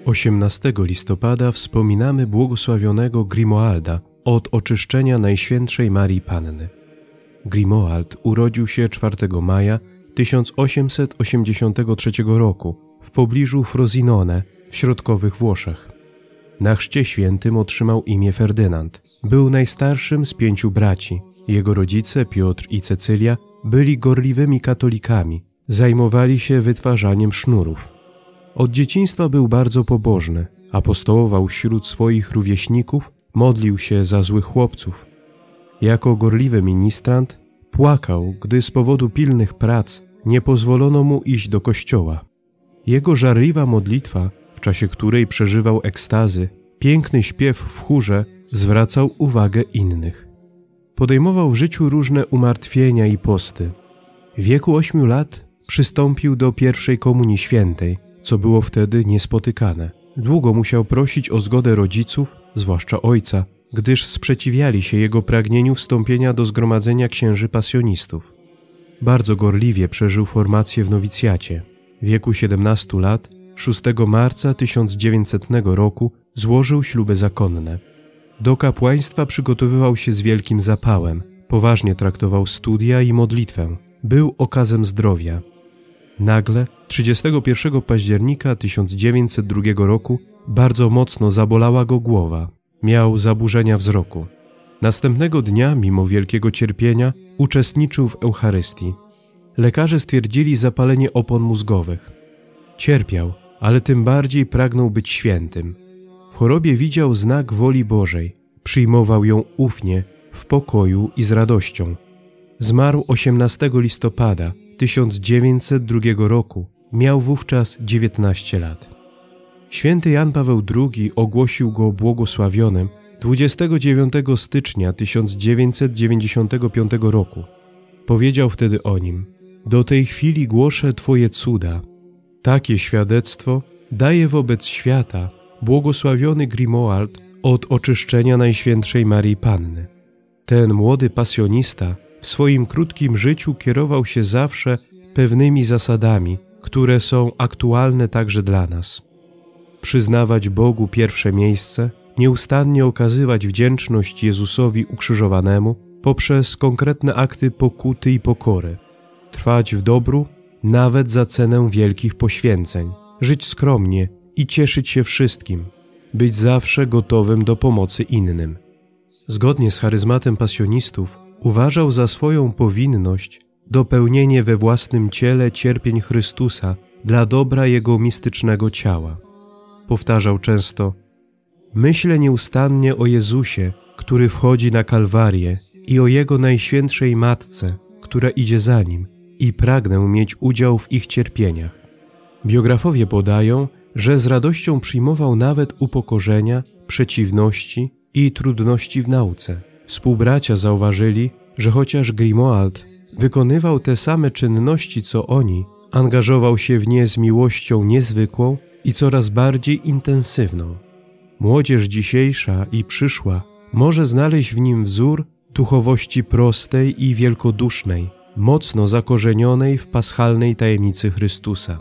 18 listopada wspominamy błogosławionego Grimoalda od oczyszczenia Najświętszej Marii Panny. Grimoald urodził się 4 maja 1883 roku w pobliżu Frosinone w środkowych Włoszech. Na chrzcie świętym otrzymał imię Ferdynand. Był najstarszym z 5 braci. Jego rodzice, Piotr i Cecylia, byli gorliwymi katolikami. Zajmowali się wytwarzaniem sznurów. Od dzieciństwa był bardzo pobożny. Apostołował wśród swoich rówieśników, modlił się za złych chłopców. Jako gorliwy ministrant płakał, gdy z powodu pilnych prac nie pozwolono mu iść do kościoła. Jego żarliwa modlitwa, w czasie której przeżywał ekstazy, piękny śpiew w chórze zwracał uwagę innych. Podejmował w życiu różne umartwienia i posty. W wieku 8 lat przystąpił do pierwszej komunii świętej, co było wtedy niespotykane. Długo musiał prosić o zgodę rodziców, zwłaszcza ojca, gdyż sprzeciwiali się jego pragnieniu wstąpienia do zgromadzenia księży pasjonistów. Bardzo gorliwie przeżył formację w nowicjacie. W wieku 17 lat, 6 marca 1900 roku złożył śluby zakonne. Do kapłaństwa przygotowywał się z wielkim zapałem, poważnie traktował studia i modlitwę. Był okazem zdrowia. Nagle 31 października 1902 roku bardzo mocno zabolała go głowa. Miał zaburzenia wzroku. Następnego dnia, mimo wielkiego cierpienia, uczestniczył w Eucharystii. Lekarze stwierdzili zapalenie opon mózgowych. Cierpiał, ale tym bardziej pragnął być świętym. W chorobie widział znak woli Bożej. Przyjmował ją ufnie, w pokoju i z radością. Zmarł 18 listopada 1902 roku. Miał wówczas 19 lat. Święty Jan Paweł II ogłosił go błogosławionym 29 stycznia 1995 roku. Powiedział wtedy o nim: do tej chwili głoszę Twoje cuda. Takie świadectwo daje wobec świata błogosławiony Grimoald od oczyszczenia Najświętszej Marii Panny. Ten młody pasjonista w swoim krótkim życiu kierował się zawsze pewnymi zasadami, które są aktualne także dla nas. Przyznawać Bogu pierwsze miejsce, nieustannie okazywać wdzięczność Jezusowi ukrzyżowanemu poprzez konkretne akty pokuty i pokory, trwać w dobru nawet za cenę wielkich poświęceń, żyć skromnie i cieszyć się wszystkim, być zawsze gotowym do pomocy innym. Zgodnie z charyzmatem pasjonistów uważał za swoją powinność dopełnienie we własnym ciele cierpień Chrystusa dla dobra Jego mistycznego ciała. Powtarzał często: myślę nieustannie o Jezusie, który wchodzi na Kalwarię, i o Jego Najświętszej Matce, która idzie za Nim, i pragnę mieć udział w ich cierpieniach. Biografowie podają, że z radością przyjmował nawet upokorzenia, przeciwności i trudności w nauce. Współbracia zauważyli, że chociaż Grimoald wykonywał te same czynności co oni, angażował się w nie z miłością niezwykłą i coraz bardziej intensywną. Młodzież dzisiejsza i przyszła może znaleźć w nim wzór duchowości prostej i wielkodusznej, mocno zakorzenionej w paschalnej tajemnicy Chrystusa.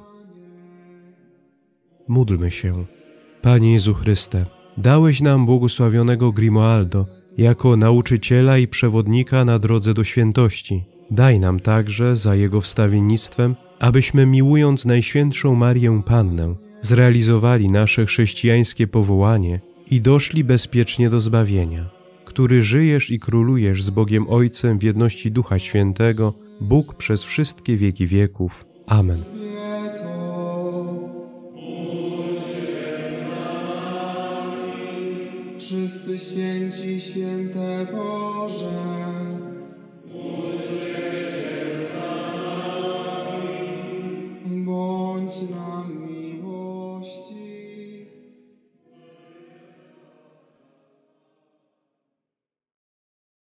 Módlmy się. Panie Jezu Chryste, dałeś nam błogosławionego Grimoaldo jako nauczyciela i przewodnika na drodze do świętości. Daj nam także za jego wstawiennictwem, abyśmy miłując Najświętszą Marię Pannę, zrealizowali nasze chrześcijańskie powołanie i doszli bezpiecznie do zbawienia, który żyjesz i królujesz z Bogiem Ojcem w jedności Ducha Świętego, Bóg przez wszystkie wieki wieków. Amen. Wszyscy święci, święte Boże.